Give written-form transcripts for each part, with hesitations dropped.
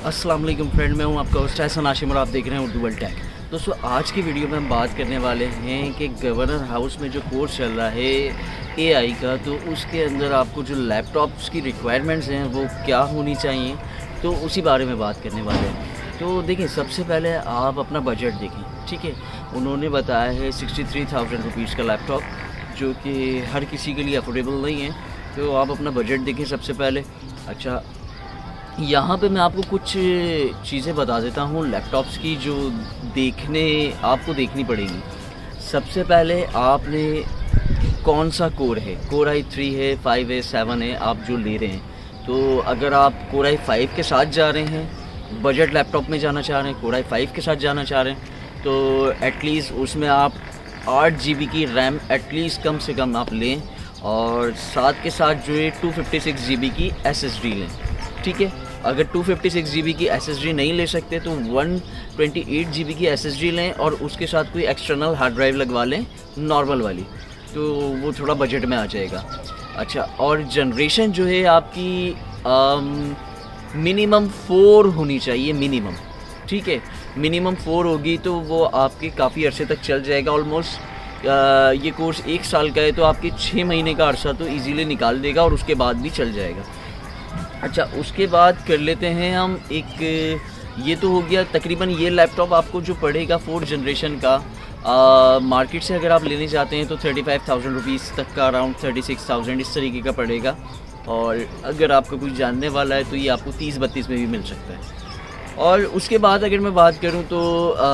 अस्सलाम वालेकुम फ्रेंड, मैं हूं आपका होस्ट एहसन आशिम और आप देख रहे हैं उर्दू वर्ल्ड टेक। दोस्तों, आज की वीडियो में हम बात करने वाले हैं कि गवर्नर हाउस में जो कोर्स चल रहा है एआई का, तो उसके अंदर आपको जो लैपटॉप्स की रिक्वायरमेंट्स हैं वो क्या होनी चाहिए, तो उसी बारे में बात करने वाले हैं। तो देखिए, सबसे पहले आप अपना बजट देखें, ठीक है। उन्होंने बताया है 63,000 रुपीज़ का लैपटॉप, जो कि हर किसी के लिए अफोर्डेबल नहीं है। तो आप अपना बजट देखें सबसे पहले। अच्छा, यहाँ पे मैं आपको कुछ चीज़ें बता देता हूँ लैपटॉप्स की, जो आपको देखनी पड़ेगी। सबसे पहले आपने कौन सा कोर है, कोर i3 है, 5 है, 7 है, आप जो ले रहे हैं। तो अगर आप कोर i5 के साथ जा रहे हैं, बजट लैपटॉप में जाना चाह रहे हैं, कोर i5 के साथ जाना चाह रहे हैं, तो एटलीस्ट उसमें आप 8 GB की रैम एटलीस्ट कम से कम आप लें, और साथ के साथ जो है 256 GB की SSD लें, ठीक है। अगर 256 GB की SSD नहीं ले सकते तो 128 GB की SSD लें, और उसके साथ कोई एक्सटर्नल हार्ड ड्राइव लगवा लें, नॉर्मल वाली, तो वो थोड़ा बजट में आ जाएगा। अच्छा, और जनरेशन जो है आपकी मिनिमम 4 होनी चाहिए, मिनिमम, ठीक है। मिनिमम 4 होगी तो वो आपके काफ़ी अरसे तक चल जाएगा। ऑलमोस्ट ये कोर्स 1 साल का है, तो आपके 6 महीने का अरसा तो इजीली निकाल देगा, और उसके बाद भी चल जाएगा। अच्छा, उसके बाद कर लेते हैं हम एक, ये तो हो गया तकरीबन। ये लैपटॉप आपको जो पड़ेगा 4th जनरेशन का, मार्केट से अगर आप लेने चाहते हैं तो 35,000 रुपीज़ तक का, अराउंड 36,000 इस तरीके का पड़ेगा। और अगर आपको कुछ जानने वाला है तो ये आपको 30-32 में भी मिल सकता है। और उसके बाद अगर मैं बात करूँ तो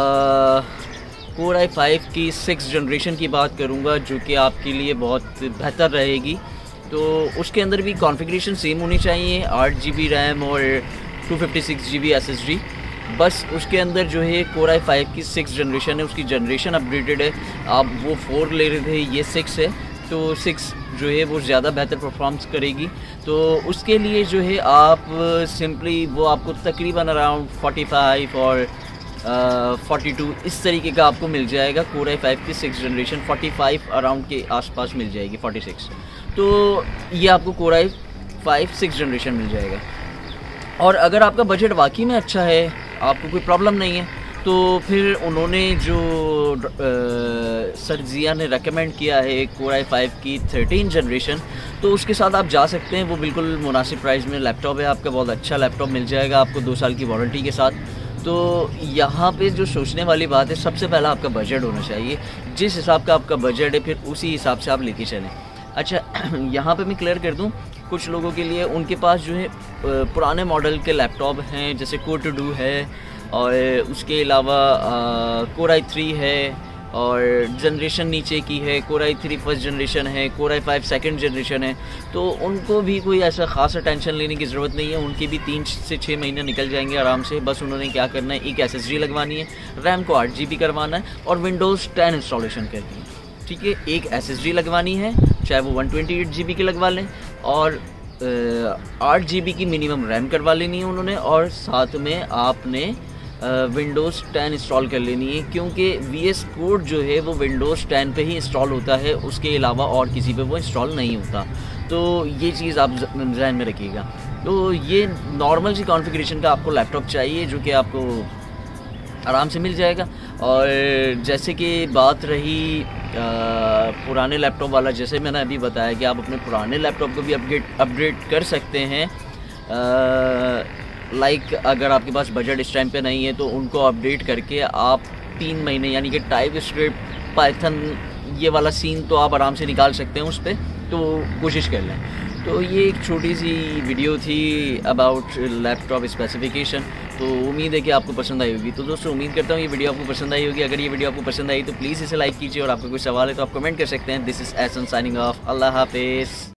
कोर i5 की 6th जनरेशन की बात करूँगा, जो कि आपके लिए बहुत बेहतर रहेगी। तो उसके अंदर भी कॉन्फ़िगरेशन सेम होनी चाहिए, 8 GB रैम और 256 GB SSD। बस उसके अंदर जो है कोर i5 की 6th जनरेशन है, उसकी जनरेशन अपग्रेडेड है। आप वो 4 ले रहे थे, ये 6 है, तो 6 जो है वो ज़्यादा बेहतर परफॉर्मेंस करेगी। तो उसके लिए जो है आप सिंपली वो आपको तकरीबन अराउंड 45 और 42 इस तरीके का आपको मिल जाएगा। कोर i5 की 6th जनरेशन 45 अराउंड के आसपास मिल जाएगी, 46। तो ये आपको कोर i5 6th जनरेशन मिल जाएगा। और अगर आपका बजट वाकई में अच्छा है, आपको कोई प्रॉब्लम नहीं है, तो फिर उन्होंने जो सर्जिया ने रेकमेंड किया है कोर i5 की 13th जनरेशन, तो उसके साथ आप जा सकते हैं। वो बिल्कुल मुनासिब प्राइस में लैपटॉप है आपका, बहुत अच्छा लैपटॉप मिल जाएगा आपको 2 साल की वारंटी के साथ। तो यहाँ पे जो सोचने वाली बात है, सबसे पहला आपका बजट होना चाहिए। जिस हिसाब का आपका बजट है, फिर उसी हिसाब से आप लेके चलें। अच्छा, यहाँ पे मैं क्लियर कर दूँ, कुछ लोगों के लिए उनके पास जो है पुराने मॉडल के लैपटॉप हैं, जैसे कोर टू है, और उसके अलावा कोर i3 है, और जनरेशन नीचे की है, कोर i3 फर्स्ट जनरेशन है, कोर i5 सेकंड जनरेशन है। तो उनको भी कोई ऐसा खासा टेंशन लेने की ज़रूरत नहीं है, उनके भी 3 से 6 महीने निकल जाएंगे आराम से। बस उन्होंने क्या करना है, एक SSD लगवानी है, रैम को 8 GB करवाना है, और विंडोज़ 10 इंस्टॉलेशन करनी है, ठीक है। एक SSD लगवानी है, चाहे वो 128 GB की लगवा लें, और 8 GB की मिनिमम रैम करवा लेनी है उन्होंने, और साथ में आपने विंडोज़ 10 इंस्टॉल कर लेनी है, क्योंकि VS कोड जो है वो विंडोज़ 10 पे ही इंस्टॉल होता है, उसके अलावा और किसी पे वो इंस्टॉल नहीं होता। तो ये चीज़ आप ध्यान में रखिएगा। तो ये नॉर्मल सी कॉन्फ़िगरेशन का आपको लैपटॉप चाहिए, जो कि आपको आराम से मिल जाएगा। और जैसे कि बात रही पुराने लैपटॉप वाला, जैसे मैंने अभी बताया कि आप अपने पुराने लैपटॉप को भी अपग्रेड कर सकते हैं। लाइक अगर आपके पास बजट इस टाइम पे नहीं है, तो उनको अपडेट करके आप 3 महीने, यानी कि टाइपस्क्रिप्ट, पाइथन, ये वाला सीन तो आप आराम से निकाल सकते हैं उस पर, तो कोशिश कर लें। तो ये एक छोटी सी वीडियो थी अबाउट लैपटॉप स्पेसिफिकेशन। तो उम्मीद है कि आपको पसंद आई होगी। तो दोस्तों, उम्मीद करता हूँ ये वीडियो आपको पसंद आई होगी। अगर ये वीडियो आपको पसंद आई तो प्लीज़ इसे लाइक कीजिए, और आपका कोई सवाल है तो आप कमेंट कर सकते हैं। This is Ehsan signing off. अल्लाह हाफिज़।